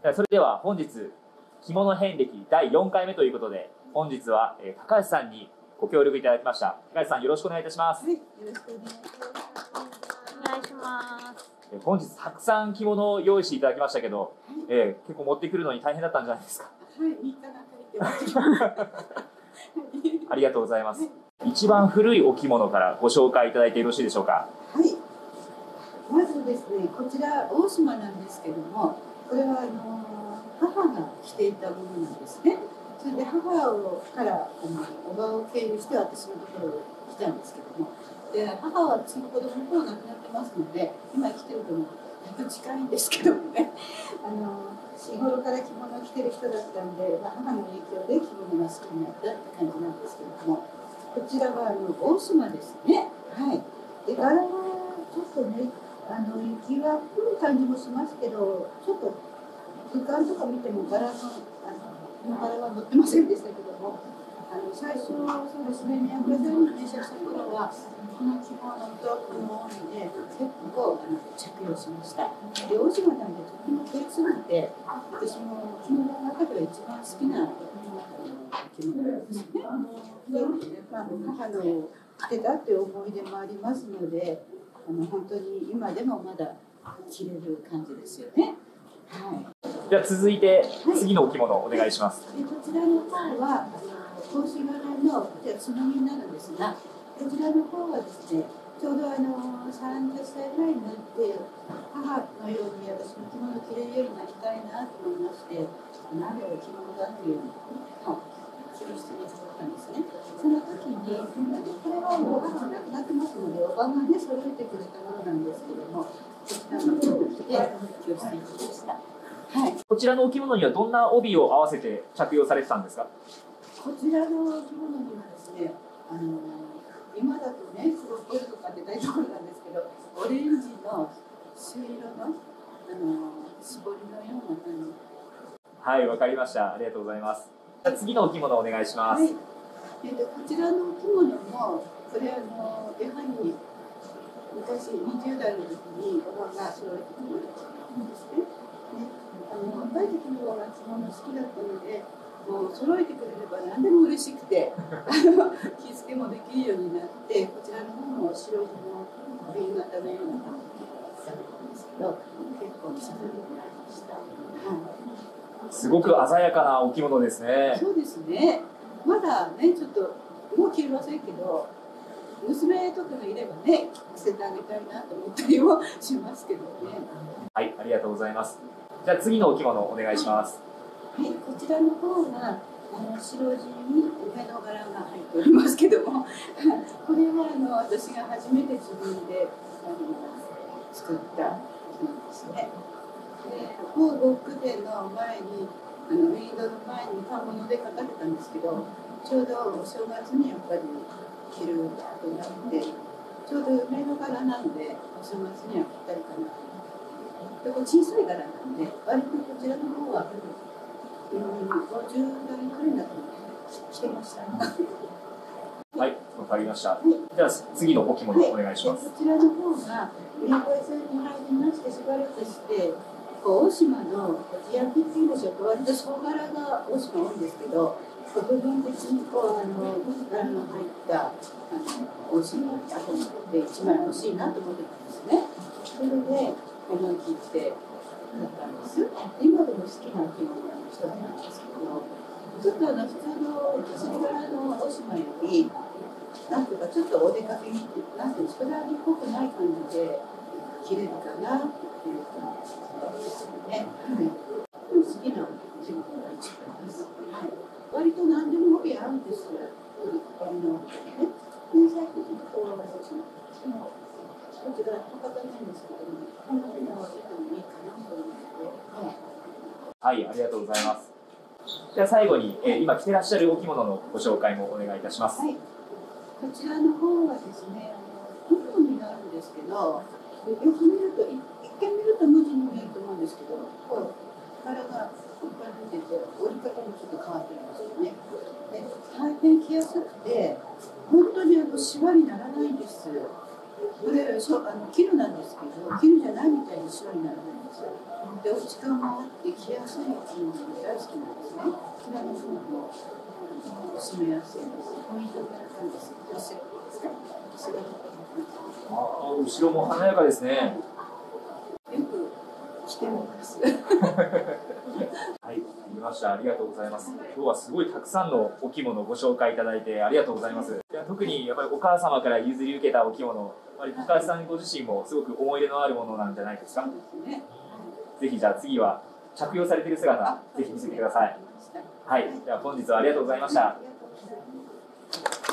それでは本日着物遍歴第4回目ということで、本日は高橋さんにご協力いただきました。高橋さん、よろしくお願いいたします。 はい、よろしくお願いします。 お願いします。 本日たくさん着物を用意していただきましたけど、結構持ってくるのに大変だったんじゃないですか。 はい、3日がかりてます。 ありがとうございます。一番古いお着物からご紹介いただいてよろしいでしょうか。 はい、まずですね、こちら大島なんですけども、これは母が着ていたものなんですね。それで母からおばを経由して私のところに来たんですけども、で母はその子供の頃亡くなってますので、今生きてるともだいぶ近いんですけどもね、日頃から着物を着てる人だったんで、母の影響で着物が好きになったって感じなんですけども、こちらは大島ですね。はい。で柄はちょっとね、雪が降る感じもしますけど、ちょっと図鑑とか見ても柄は載ってませんでしたけども、最初そうですね、宮倉さんに入社した頃はこの着物とこの帯で結構着用しました。で大島なんでとても綺麗すぎて、私も着物の中では一番好きな着物なんですね。で、母の着てたっていう思い出もありますので、本当に今でもまだ着れる感じですよね。はい。 じゃあ続いて次のお着物をお願いします。 こちらの方は格子柄のこちらつなぎになるんですが、こちらの方はですね、ちょうど30歳ぐらいになって母のように私も着物を着れるようになりたいなと思いまして、何を着物だというのを教室に作ったんですね。その時にこれはもう母が亡くなってますので、おばがね揃えてくれたものなんですけども、こちらの方を着て教室に行きました。はい、 こちらのお着物にはどんな帯を合わせて着用されてたんですか。 こちらの着物にはですね、今だとね、黒っぽいとかって大丈夫なんですけど、オレンジの朱色の絞りのような感じ。 はい、わかりました。ありがとうございます。次のお着物をお願いします。 はい、こちらのお着物も、これやはり昔20代の時におばが揃えてくれたんですね。若い時の方が着物好きだったので、もう揃えてくれれば何でも嬉しくて着付けもできるようになって、こちらの方も白地の瓶型のような感じだったんですけど、結構着させてもらいました。 すごく鮮やかなお着物ですね。 そうですね。まだね、ちょっともう着れませんけど、娘とかがいればね、着せてあげたいなと思ったりもしますけどね。 はい、ありがとうございます。じゃあ次のお着物をお願いします。 はい、こちらの方が白地に梅の柄が入っておりますけども、これは私が初めて自分で作ったものですね。で、某呉服店の前にウィードの前に反物で書かれたんですけど、ちょうどお正月にやっぱり着ることになって、ちょうど梅の柄なのでお正月にはぴったりかなと。で、これ小さい柄なんで、割とこちらの方は50代くらいになって着てました。 はい、わかりました。じゃあ次のお着物をお願いします。 こちらの方が宮古屋さんに入りましてしばらくして、大島の地焼きっていうんでしょうか、割と総柄が大島多いんですけど、部分的に柄の入った大島で1枚欲しいなと思ってたんですね。それで思い切って買ったんです。今でも好きな着物の一つなんですけど、ちょっと普通の釣り柄の大島より、なんていうかちょっとお出かけに、なんていうスペラーっぽくない感じで着れるかなっていう感じですよね。はい、好きな着物が一番です。はい、割と何でも帯合うんですよ。帯の帯でね。で、最近ちょっとこちら博多なんですけども、この帯の帯でもいいかなと思って。 はい、ありがとうございます。じゃあ最後に、今着てらっしゃるお着物のご紹介もお願いいたします。 はい、こちらの方はですね、本になるんですけど、よく見ると、一見見ると無地に見えると思うんですけど、こう柄がいっぱい出てて、折り方もちょっと変わってるんですよね。で、大変着やすくて、本当にシワにならないんです。 これ絹なんですけど、絹じゃないみたいに白にならないんですよ。で、時間があって着やすい着物が大好きなんですね。こちらの方も締めやすいです。ポイントがあるんですよ。 後ろも華やかですね。 よく着てます。 はい、見ました。ありがとうございます。今日はすごいたくさんのお着物をご紹介いただいてありがとうございます。いや、特にやっぱりお母様から譲り受けたお着物、高橋さんご自身もすごく思い出のあるものなんじゃないですか。ぜひじゃあ次は着用されている姿、ぜひ見せてください。はい、では本日はありがとうございました。